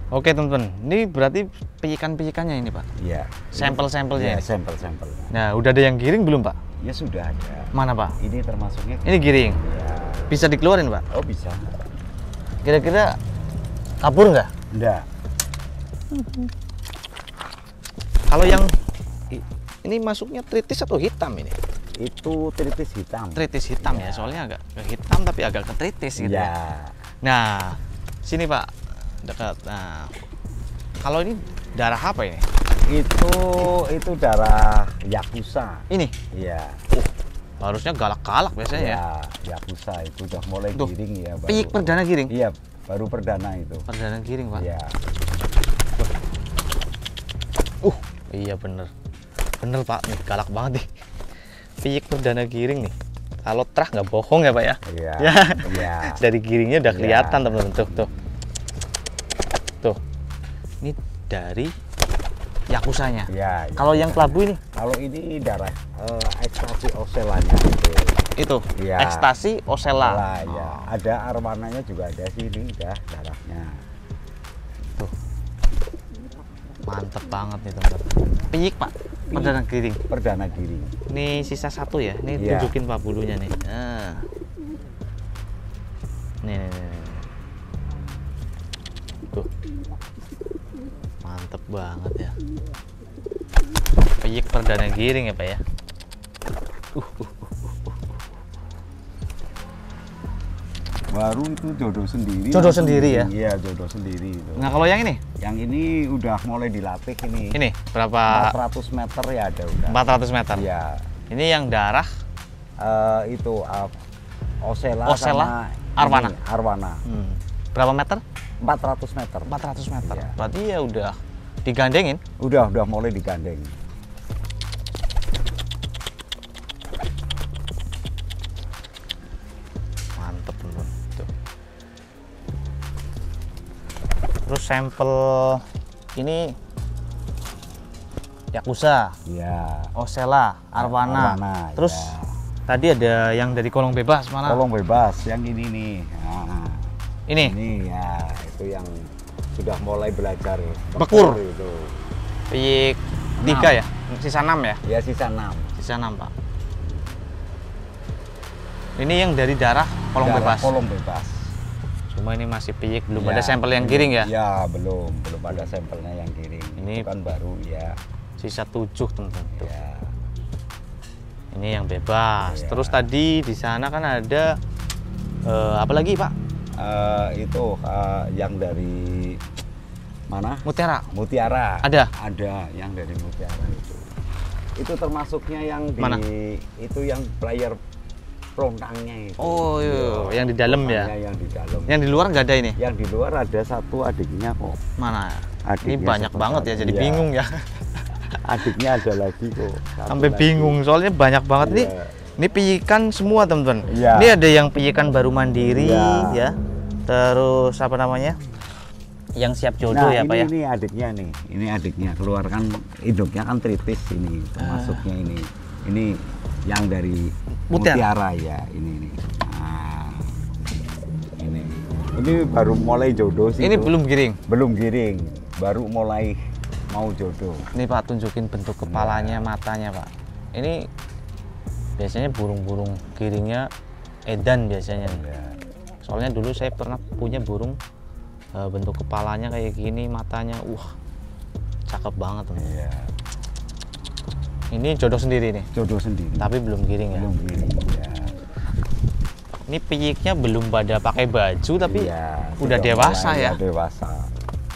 Oke teman-teman, ini berarti pijikan-pijikannya ini Pak? Iya. Sampel-sampelnya? Iya, sampel-sampelnya. Nah, udah ada yang giring belum Pak? Ya sudah ada. Mana Pak? Ini termasuknya. Ini giring? Ya. Bisa dikeluarin Pak? Oh bisa. Kira-kira kabur nggak? Enggak. Kalau yang ini masuknya tritis atau hitam ini? Itu tritis hitam. Tritis hitam ya, soalnya agak ke hitam tapi agak ke tritis gitu ya. Nah, sini Pak. Dekat. Nah, kalau ini darah apa ini? Itu darah Yakuza. Ini? Iya. Harusnya galak-galak biasanya ya. Yakuza itu udah mulai Tuh, giring ya. Piyik perdana giring? Iya, baru perdana itu. Perdana giring Pak. Iya. Iya bener. Bener Pak, nih galak banget nih. Piyik perdana giring nih. Kalau terah nggak bohong ya Pak ya? Iya. Ya. Iya. Dari giringnya udah kelihatan teman-teman tuh. Tuh, ini dari Yakusanya. Ya, kalau yang kelabu ini? Kalau ini darah ekstasi oselanya itu. Itu, ya. ekstasi osela. Ya. Ada arwananya juga ada sini, udah darahnya. Tuh, mantep banget nih teman-teman. Piyik Pak, perdana giring. Perdana giring. Ini sisa satu ya. Ini tunjukin Pak bulunya nih. Nah. Nih. Tuh, mantep banget ya. Piyik perdana giring ya Pak ya. Baru itu jodoh sendiri. Jodoh sendiri ya? Iya, jodoh sendiri itu. Nah kalau yang ini? Yang ini udah mulai dilatih ini. Ini berapa? 400 meter ya ada udah. 400 meter? Iya. Ini yang darah? Itu Osela sama Arwana. Arwana. Berapa meter? 400 meter. 400 meter. Iya. Berarti ya udah digandengin? Udah mulai digandeng. Mantep teman. Terus sampel ini Yakuza, Iya. Osela, Arwana. Terus tadi ada yang dari kolong bebas mana? Kolong bebas, yang ini nih. Nah, ini ya, itu yang sudah mulai belajar bekur itu. Piyik 3 ya? Sisa 6 ya? Ya sisa 6. Sisa 6 Pak. Ini yang dari darah kolong bebas. Kolong bebas. Cuma ini masih piyik, belum ada sampel yang giring ya? Ya, belum ada sampelnya yang giring. Ini itu kan baru ya. Sisa 7 teman-teman. Ya. Ini yang bebas. Ya. Terus tadi di sana kan ada apa lagi Pak? Itu yang dari mana? Mutiara. Mutiara. Ada yang dari Mutiara itu. Itu termasuknya yang di mana? Itu yang player perontangnya itu. Oh iya, yang di dalam ya? Yang di dalam. Yang di luar nggak ada ini? Yang di luar ada satu adiknya kok. Mana? Adiknya ini banyak banget ya, jadi bingung ya. Adiknya ada lagi kok. Sampai bingung, soalnya banyak banget nih. Ini piyikan semua teman-teman. Ini ada yang piyikan baru mandiri ya. Terus apa namanya? Yang siap jodoh ya Pak ya? Ini adiknya nih. Ini adiknya keluarkan induknya kan tritis ini termasuknya ini. Ini yang dari Mutiara ya ini nih. Nah, ini baru mulai jodoh sih. Ini belum giring? Belum giring, baru mulai mau jodoh. Ini Pak tunjukin bentuk kepalanya, matanya Pak. Ini biasanya burung-burung giringnya edan biasanya. Soalnya dulu saya pernah punya burung bentuk kepalanya kayak gini, matanya, cakep banget teman. Iya. Ini jodoh sendiri nih. Jodoh sendiri. Tapi belum giring ya. Belum giring ya. Ini piyiknya belum pada pakai baju tapi udah dewasa ya. Dewasa.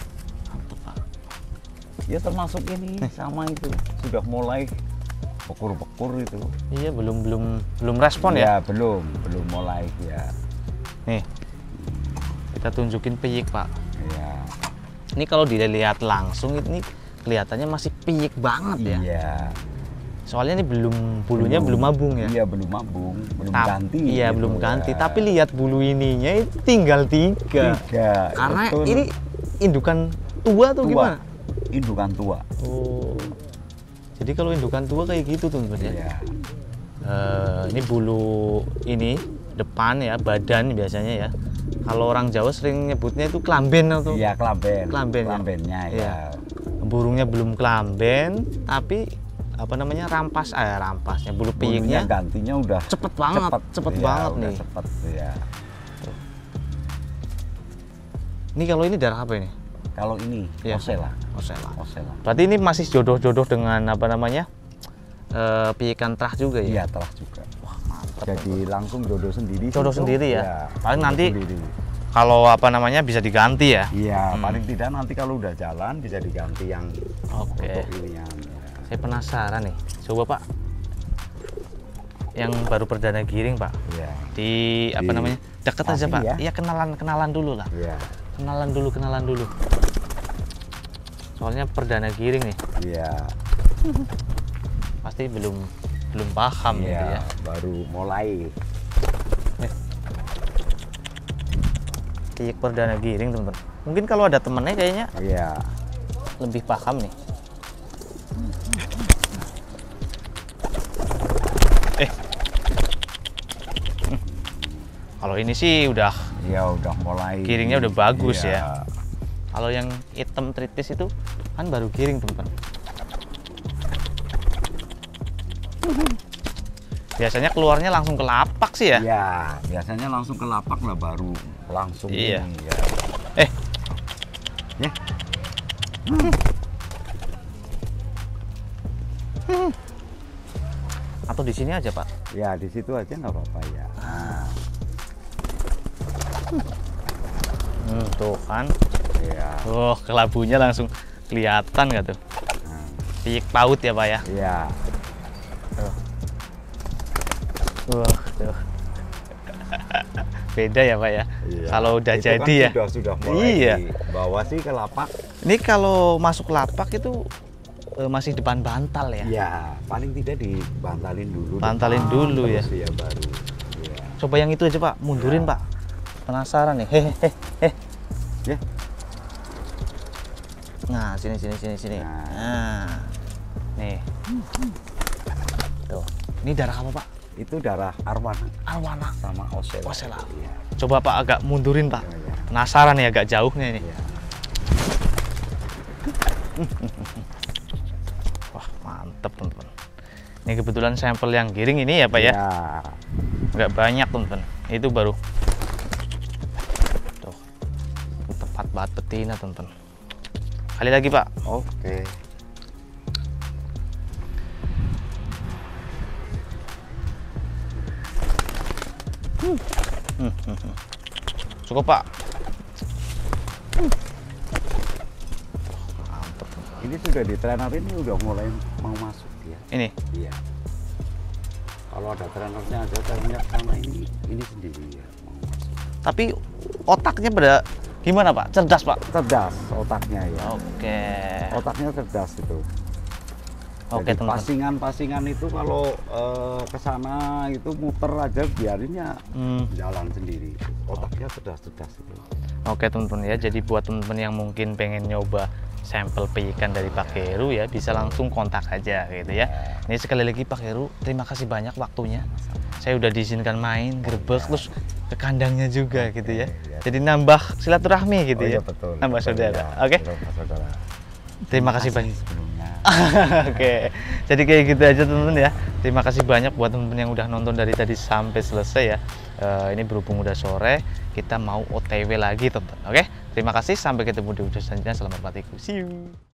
Ya termasuk ini sama itu sudah mulai bekur-bekur itu. Iya belum respon ya. Ya belum mulai ya. Nih kita tunjukin piyik Pak. Iya. Ini kalau dilihat langsung ini kelihatannya masih piyik banget ya. Iya. Soalnya ini bulunya belum mabung ya. Iya belum mabung, belum ganti. Iya gitu, belum ganti. Tapi lihat bulu ininya itu tinggal 3. Karena betul. Ini indukan tua atau gimana? Indukan tua. Oh. Jadi kalau indukan tua kayak gitu teman-teman ya. Iya. Ini bulu ini depan ya, badan biasanya ya. Kalau orang Jawa sering nyebutnya itu kelamben atau? Iya, kelamben. Kelamben, ya? Kelambennya ya. Iya. Burungnya belum kelamben, tapi apa namanya rampasnya bulu piyiknya gantinya udah cepet banget, cepet iya, banget udah nih. Cepet, ya. Ini kalau ini darah apa ini? Kalau ini Ya. Osella. Osella. Osella. Berarti ini masih jodoh-jodoh dengan apa namanya piikan terah juga ya? Iya, telah juga. Wah, mantap. Jadi langsung jodoh sendiri. Jodoh situ, sendiri ya? Paling jodoh nanti sendiri. kalau apa namanya bisa diganti ya? Iya, paling tidak nanti kalau udah jalan bisa diganti yang Oke. untuk ini yang. Saya penasaran nih. Coba Pak, yang baru perdana giring Pak, Iya. di apa Di namanya deket aja passing Pak. ya? Iya kenalan dulu lah. Iya. Kenalan dulu. Soalnya perdana giring nih, Iya. pasti belum paham gitu Iya, ya. baru mulai. Piik perdana giring teman-teman. Mungkin kalau ada temennya kayaknya Iya. lebih paham nih. Kalau ini sih udah Iya, udah mulai. giringnya udah bagus Iya. ya. Kalau yang hitam tritis itu kan baru giring teman-teman. Biasanya keluarnya langsung ke lapak sih ya. Iya, biasanya langsung ke lapak lah baru langsung Iya. ini ya. Eh, Ya. atau di sini aja Pak. Ya, di situ aja nggak apa-apa ya. Nah, Tuh kan. iya. Oh, kelabunya langsung kelihatan nggak tuh? Nah, Piik paut ya Pak ya. iya. Tuh. Beda ya Pak ya. Iya. Kalau udah Itu jadi ya. kan sudah mulai Iya. bawa sih ke lapak. Ini kalau masuk lapak itu masih depan bantal ya. Ya, paling tidak dibantalin dulu. Bantalin depan, dulu ya. terus ya baru. Ya. Coba yang itu aja Pak, mundurin Pak. Penasaran nih. Hehehe. Ya. Nah, sini. Nah. Nah. Nih. Tuh. Ini darah apa Pak? Itu darah arwana Arwana. sama Osella. Osella. Iya. Coba Pak agak mundurin Pak. Iya, iya. Penasaran nih agak jauhnya ini. Iya. Wah, mantep teman-teman. Ini kebetulan sampel yang giring ini ya Pak ya. Iya. Nggak banyak teman-teman. Itu baru. Tuh. Tepat banget betina teman-teman. Kali lagi Pak. Oke. Cukup Pak. Ini sudah di trainer ini udah mulai mau masuk ya. Ini. Iya. Kalau ada trainernya aja trainernya sama ini sendiri ya mau masuk. Tapi otaknya gimana Pak? Cerdas Pak? Cerdas otaknya ya. Oke. Otaknya cerdas itu. Oke Jadi teman-teman. pasingan itu kalau ke sana itu muter aja biarinnya jalan sendiri. Otaknya cerdas itu. Oke teman-teman ya. Jadi buat teman-teman yang mungkin pengen nyoba sampel piikan dari Pak Heru ya, bisa langsung kontak aja gitu ya. Ini sekali lagi Pak Heru, terima kasih banyak waktunya. Saya udah diizinkan main, gerbek terus ke kandangnya juga gitu ya. Jadi nambah silaturahmi gitu ya. Betul. Nambah betul, saudara. ya. Oke. Nambah saudara. Terima kasih banyak. Sebelumnya. Oke, jadi kayak gitu aja teman-teman ya. Terima kasih banyak buat teman-teman yang udah nonton dari tadi sampai selesai ya. Ini berhubung udah sore, kita mau OTW lagi teman-teman. Oke, terima kasih. Sampai ketemu di video selanjutnya. Selamat menikmati. See you.